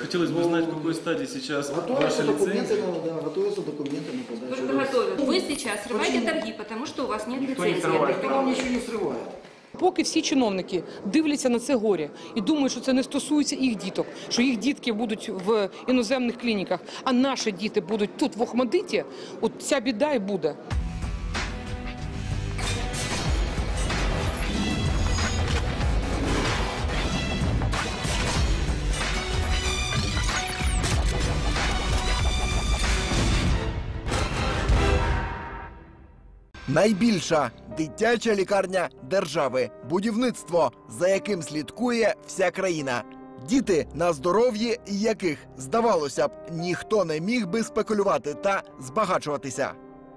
хотелось бы знать, в какой стадии сейчас ваша лицензия. Готовятся документы на подачу. Вы сейчас срываете торги, потому что у вас нет лицензии. Никто вам ничего не срывает. Поки всі чиновники дивляться на це горе і думають, що це не стосується їх діток, що їх дітки будуть в іноземних клініках, а наші діти будуть тут, в Охмадиті, от ця біда і буде. Найбільша дитяча лікарня держави. Будівництво, за яким слідкує вся країна. Діти, на здоров'ї яких, здавалося б, ніхто не міг би спекулювати та збагачуватися.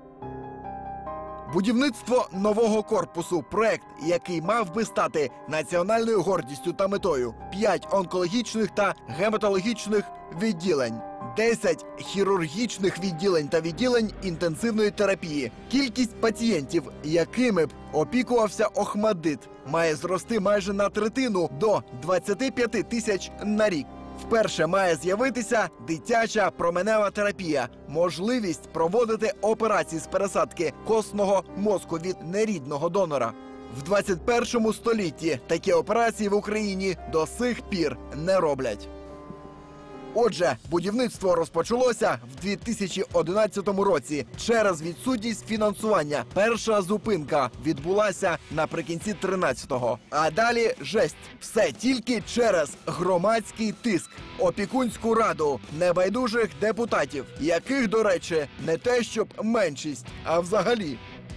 Будівництво нового корпусу – проект, який мав би стати національною гордістю та метою. 5 онкологічних та гематологічних відділень. 10 хірургічних відділень та відділень інтенсивної терапії. Кількість пацієнтів, якими б опікувався Охмадит, має зрости майже на третину до 25 тисяч на рік. Вперше має з'явитися дитяча променева терапія, можливість проводити операції з пересадки костного мозку від нерідного донора. В 21 столітті такі операції в Україні до сих пір не роблять. Отже, будівництво розпочалося в 2011 році через відсутність фінансування. Перша зупинка відбулася наприкінці 13-го. А далі жесть. Все тільки через громадський тиск, опікунську раду, небайдужих депутатів, яких, до речі, не те щоб меншість, а взагалі.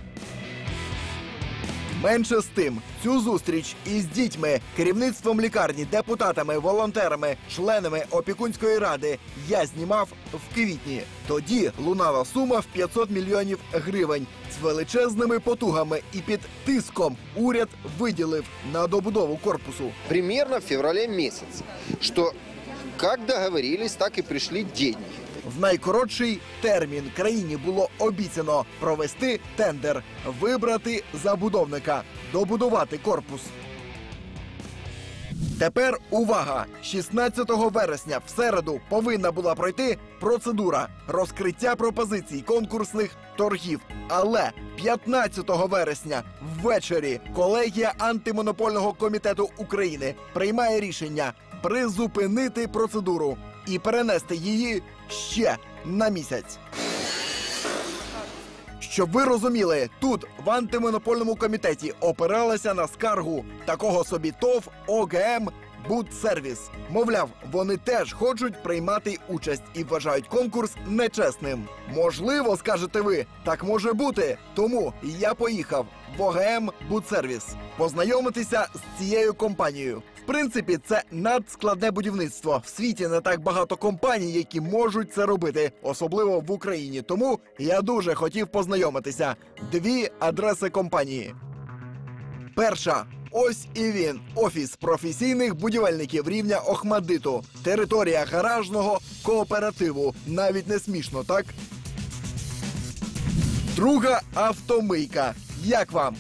Менше з тим, цю зустріч із дітьми, керівництвом лікарні, депутатами, волонтерами, членами опікунської ради я знімав в квітні. Тоді лунала сума в 500 мільйонів гривень. З величезними потугами і під тиском уряд виділив на добудову корпусу. Примерно в феврале месяце, что как договорились, так и пришли деньги. В найкоротший термін країні було обіцяно провести тендер, вибрати забудовника, добудувати корпус. Тепер увага! 16 вересня в середу повинна була пройти процедура розкриття пропозицій конкурсних торгів. Але 15 вересня ввечері колегія антимонопольного комітету України приймає рішення призупинити процедуру і перенести її ще на місяць. Щоб ви розуміли, тут в антимонопольному комітеті опиралися на скаргу такого собі ТОВ ОГМ «Будсервіс». Мовляв, вони теж хочуть приймати участь і вважають конкурс нечесним. Можливо, скажете ви, так може бути. Тому я поїхав в ОГМ «Будсервіс» познайомитися з цією компанією. В принципі, це надскладне будівництво. В світі не так багато компаній, які можуть це робити, особливо в Україні. Тому я дуже хотів познайомитися. 2 адреси компанії. Перша. Ось і він. Офіс професійних будівельників рівня Охмадиту. Територія гаражного кооперативу. Навіть не смішно, так? Друга – автомийка. Як вам?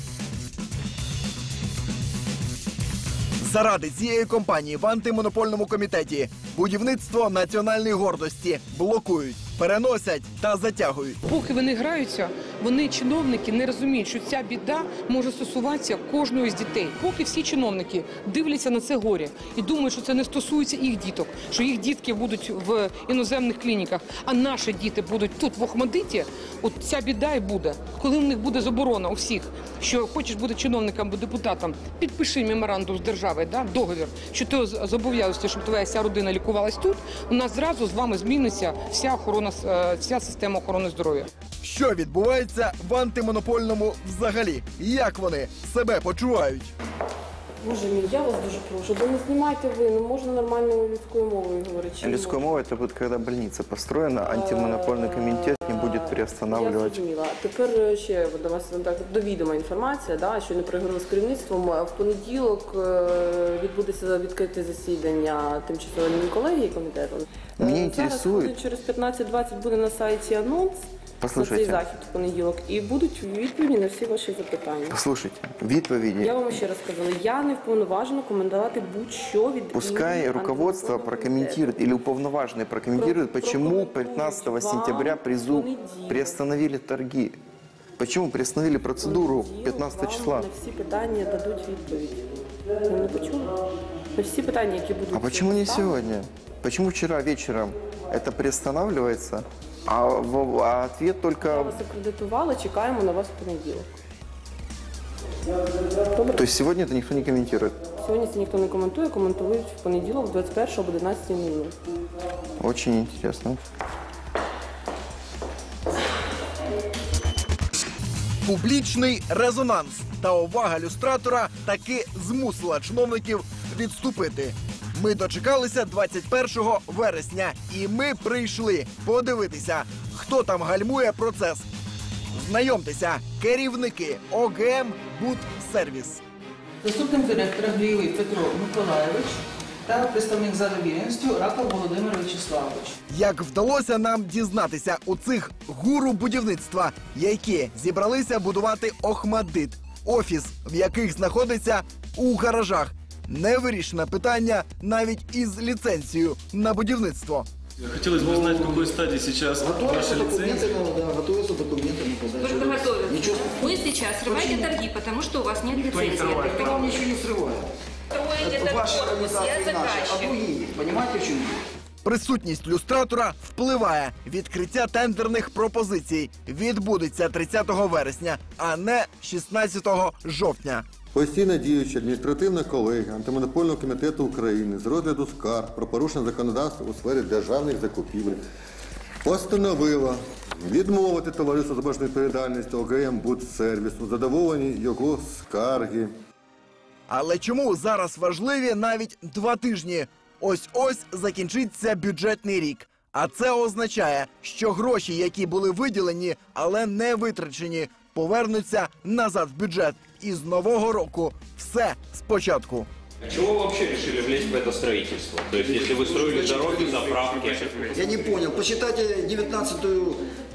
Заради цієї компанії в антимонопольному комітеті будівництво національної гордості блокують, переносять та затягують. Поки вони граються, вони, чиновники, не розуміють, що ця біда може стосуватися кожного з дітей. Поки всі чиновники дивляться на це горе і думають, що це не стосується їх діток, що їх дітки будуть в іноземних клініках, а наші діти будуть тут, в Охмадиті, от ця біда і буде. Коли в них буде заборона у всіх, що хочеш бути чиновником або депутатом, підпиши меморандум з державою, договір, що ти зобов'язуєшся, щоб твоя вся родина лікувалась тут, у нас зразу з вами зміниться вся система охорони здоров'я. Що відбувається в антимонопольному взагалі? Як вони себе почувають? Боже мій, я вас дуже прошу, да не знімайте ви, ну можна нормальною людською мовою говорити. Людською мовою це буде, коли больниця построєна, антимонопольний комітет не буде переостанавливати. Я зрозуміла. Тепер ще до вас довідома інформація, що не проговорили з керівництвом. В понеділок відбудеться відкрите засідання тимчасової колегії комітету. Мене інтересує. Через 15-20 буде на сайті анонс. на цей Послушайте, захід в понеділок і будуть відповіді на всі ваші запитання. послушайте, відповіді. Я вам ще раз сказала, я не вповноважена коментувати будь-що від Пускай імені руководство антимонопольного прокомментирует комітету. или уполноваженный прокомментирует, почему 15 сентября приостановили торги. Почему приостановили процедуру 15 числа? На всі питання дадуть відповідь. Ви не почули? На всі питання, які будуть... А почему не поставлені. сегодня? Почему вчера вечером это приостанавливается, а ответ Я только... вас акредитувала, чекаємо на вас в понеділок. Добре? То есть сегодня это никто не комментирует? Сьогодні це ніхто не коментує, коментують в понеділок в 21 об 11:00. Очень интересно. Публічний резонанс та увага люстратора таки змусила чиновників відступити. Ми дочекалися 21 вересня, і ми прийшли подивитися, хто там гальмує процес. Знайомтеся, керівники ОГМ «Будсервіс». Заступник директора Глієвий Петро Миколаєвич та представник за довіреністю Раков Володимир Вячеславович. Як вдалося нам дізнатися у цих гуру будівництва, які зібралися будувати Охмаддит, офіс, в яких знаходиться у гаражах. Невирішене питання навіть із ліцензією на будівництво. Хотелось бы знать, в какой стадии сейчас Готовятся ваша документы, лицензия. да, готовятся документы на подачу. Только готовятся. Ничего. Вы сейчас срываете торги, потому что у вас нет лицензии. Никто вам ничего не срывает. Строите Это этот ваша корпус, я организация и наша, а заказчик. другие, понимаете, в чем дело? Присутність люстратора впливає. Відкриття тендерних пропозицій відбудеться 30 вересня, а не 16 жовтня. Постійно діюча адміністративна колегія Антимонопольного комітету України з розгляду скарг про порушення законодавства у сфері державних закупівель постановила відмовити товариству з обмеженою відповідальністю ОГМ «Будсервіс» у задоволенні його скарги. Але чому зараз важливі навіть 2 тижні? Ось-ось закінчиться бюджетний рік. А це означає, що гроші, які були виділені, але не витрачені, повернуться назад в бюджет. І з нового року все спочатку. Чего вы вообще решили влезть в это строительство? То есть, если вы строили дороги, заправки... Я не понял. Почитайте 19-ю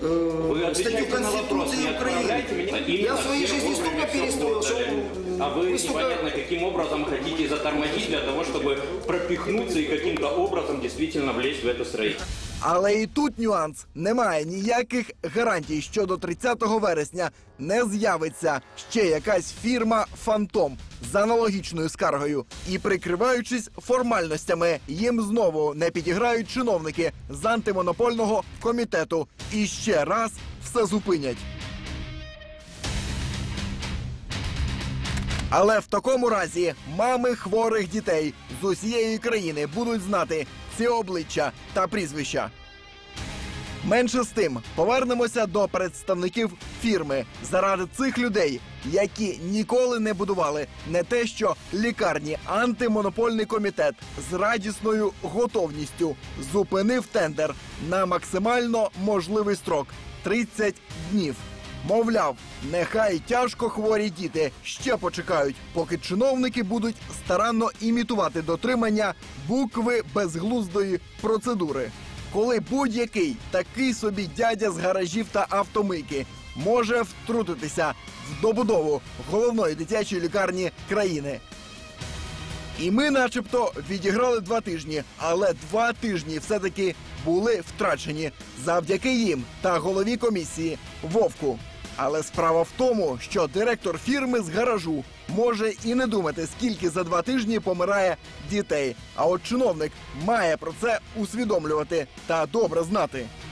статью отвечаете на вопрос, Конституции не отправляйте Украины. меня. Я Именно в своей все жизни вовремя столько всё перестроил, что... подали. А вы вы столько- непонятно каким образом хотите затормозить для того, чтобы пропихнуться и каким-то образом действительно влезть в это строительство. Але і тут нюанс. Немає ніяких гарантій, що до 30 вересня не з'явиться ще якась фірма «Фантом» з аналогічною скаргою. І прикриваючись формальностями, їм знову не підіграють чиновники з антимонопольного комітету. І ще раз все зупинять. Але в такому разі мами хворих дітей з усієї країни будуть знати ці обличчя та прізвища. Менше з тим, повернемося до представників фірми заради цих людей, які ніколи не будували не те, що лікарні. Антимонопольний комітет з радісною готовністю зупинив тендер на максимально можливий строк – 30 днів. Мовляв, нехай тяжко хворі діти ще почекають, поки чиновники будуть старанно імітувати дотримання букви безглуздої процедури. Коли будь-який такий собі дядя з гаражів та автомийки може втрутитися в добудову головної дитячої лікарні країни. І ми начебто відіграли 2 тижні, але 2 тижні все-таки були втрачені завдяки їм та голові комісії Вовку. Але справа в тому, що директор фірми з гаражу може і не думати, скільки за 2 тижні помирає дітей. А от чиновник має про це усвідомлювати та добре знати.